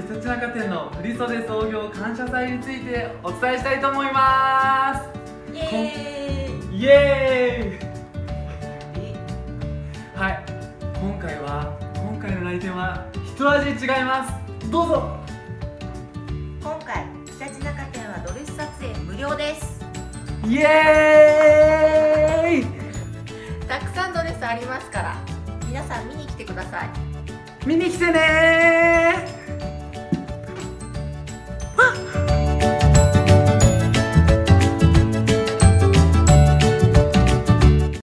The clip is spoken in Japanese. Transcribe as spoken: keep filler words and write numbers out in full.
ひたちなか店の振袖創業感謝祭についてお伝えしたいと思います。 イエーイイエーイはい、今回は今回の来店は一味違います。どうぞ。 今回ひたちなか店はドレス撮影無料です。 イエーイ。 たくさんドレスありますから皆さん見に来てください。 見に来てねー。